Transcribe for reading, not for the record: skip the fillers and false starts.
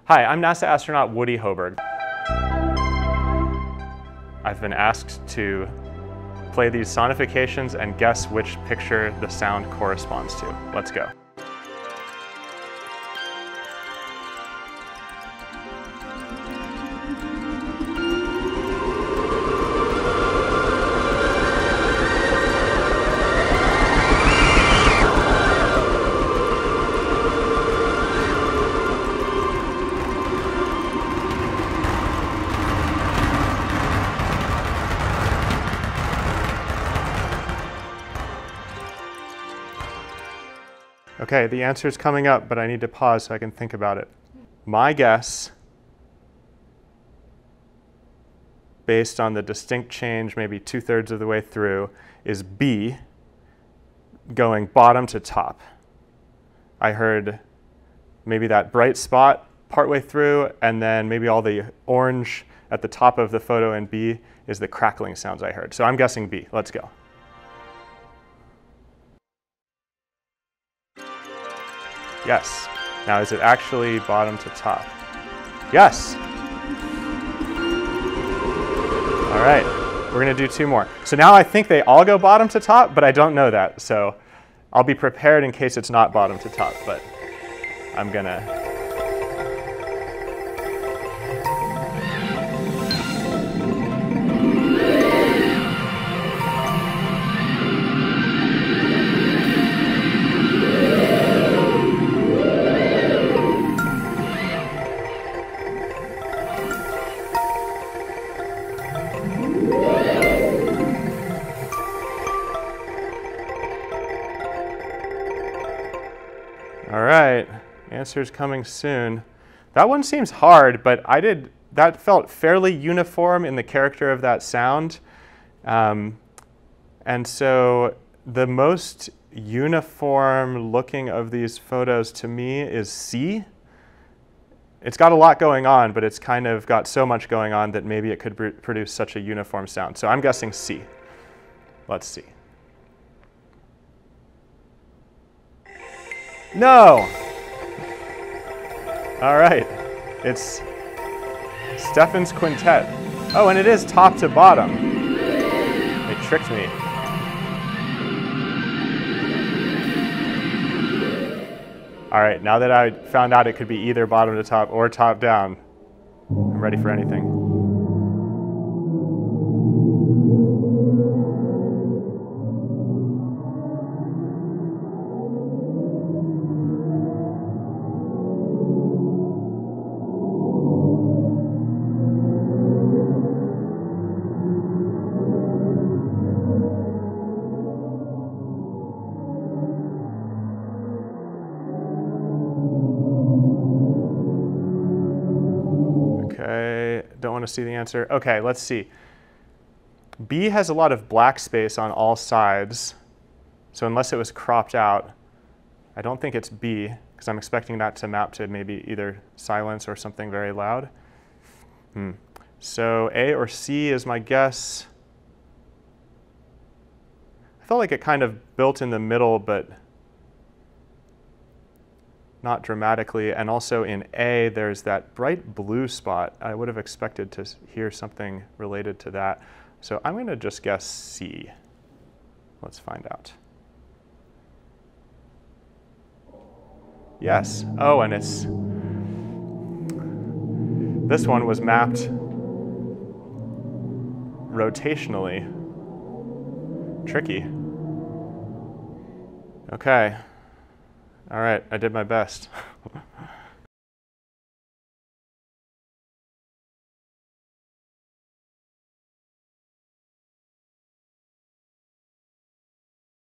Hi, I'm NASA astronaut Woody Hoburg. I've been asked to play these sonifications and guess which picture the sound corresponds to. Let's go. Okay, the answer is coming up, but I need to pause so I can think about it. My guess, based on the distinct change maybe 2/3 of the way through, is B, going bottom to top. I heard maybe that bright spot partway through, and then maybe all the orange at the top of the photo in B is the crackling sounds I heard. So I'm guessing B. Let's go. Yes. Now, is it actually bottom to top? Yes. All right. We're going to do 2 more. So now I think they all go bottom to top, but I don't know that. So I'll be prepared in case it's not bottom to top, but I'm going to. All right, answer's coming soon. That one seems hard, but that felt fairly uniform in the character of that sound. And so the most uniform looking of these photos to me is C. It's got a lot going on, but it's kind of got so much going on that maybe it could produce such a uniform sound. So I'm guessing C. Let's see. No! All right, it's Stephan's quintet. Oh, and it is top to bottom. They tricked me. All right, now that I found out it could be either bottom to top or top down, I'm ready for anything. Okay, don't want to see the answer. Okay, let's see. B has a lot of black space on all sides, so unless it was cropped out, I don't think it's B, because I'm expecting that to map to maybe either silence or something very loud. So A or C is my guess. I felt like it kind of built in the middle, but not dramatically. And also in A, there's that bright blue spot. I would have expected to hear something related to that. So I'm going to just guess C. Let's find out. Yes. Oh, and this one was mapped rotationally. Tricky. Okay. All right, I did my best.